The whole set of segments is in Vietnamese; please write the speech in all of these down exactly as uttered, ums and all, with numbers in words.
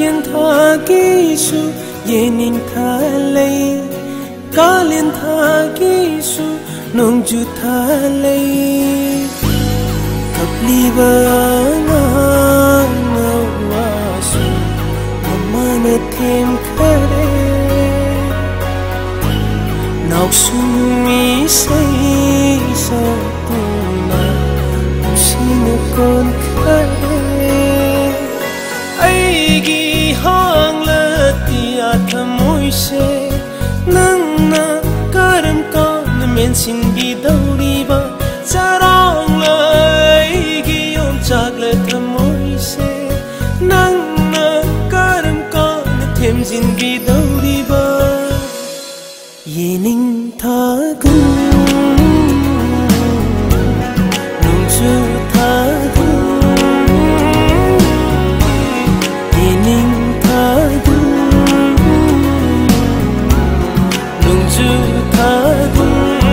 kiên tha Giêsu yening tha lei ka liên tha Giêsu nong ju tha lei thập li ba nga na wa su ma na thêm khare nào sung mi say sa tu na xin con khare ai gi hang la tia thamoi se nang na karam kan men sin bi dauri ba charang lai gi om chak le thamoi se nang na karam kan them sin bi dauri ba yening tha gun nung chu tha gun yening tha gun nung chu tha gun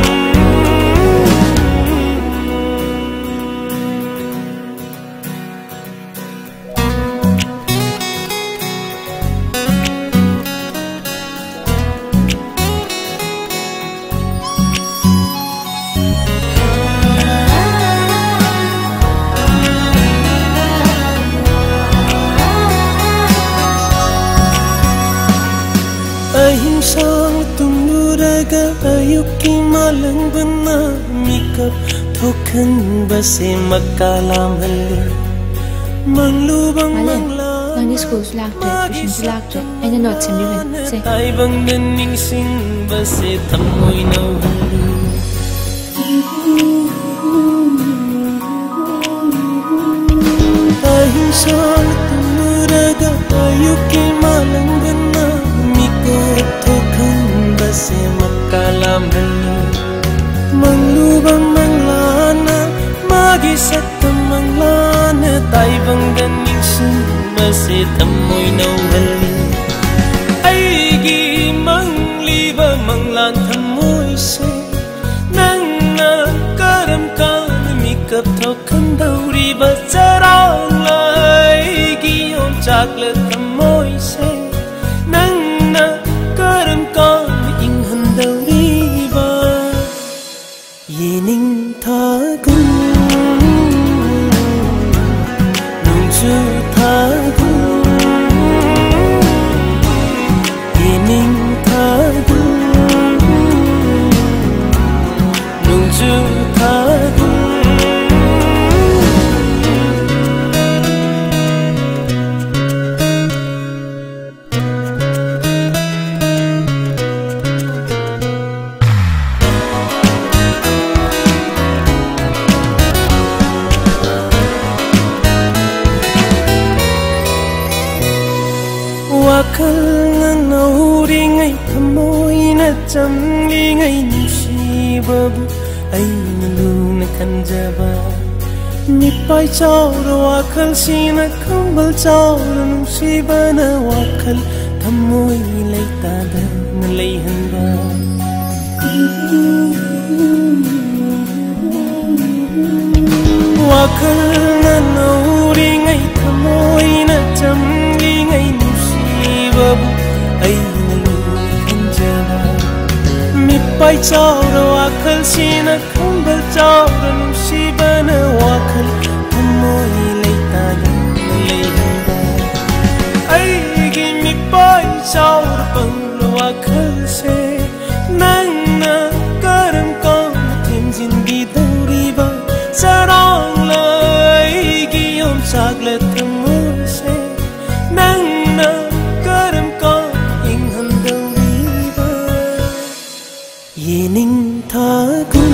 ahim sang tumuraga ayuki malang bana mikap thokan base makalam halle manglubang mangla nang school slakte tuition slakte aina not semi ben se ai bang ning sing base thamoi no halle ahim sang tumuraga ayuki malang bana thokan base makalam halle manglubang manglana magi satam manglana tai bangan ningsin base thamoi no halle ai gi mangliba manglan thamoi se nang na karam kan mikap thokan dauri ba charang lai gi om chakle thamoi se nang na karam kan ing han dauri ba yening tha gun nung chu tha gun yening tha gun nung chu tha gun wakal ngang nauri ngai thamoi na chamli ngai nusiba bu ai lu na khanjaba mi pai chau ro wakal sina khambal chau ro nusiba na wakal thamoi lai ta da na lai hanba wakal ngang nauri ngai thamoi na chamli ngai babu ai lu khanjaba mi pai chau ro akhal sina khambal chau ro nusiba na wakhal thamoi lai ta da lai handa ai gi mi pai chau ro pang ro akhal se nang na karam kan them jin gi dauri ba sarang lai gi om sakle thamoi se nang na yening tha gun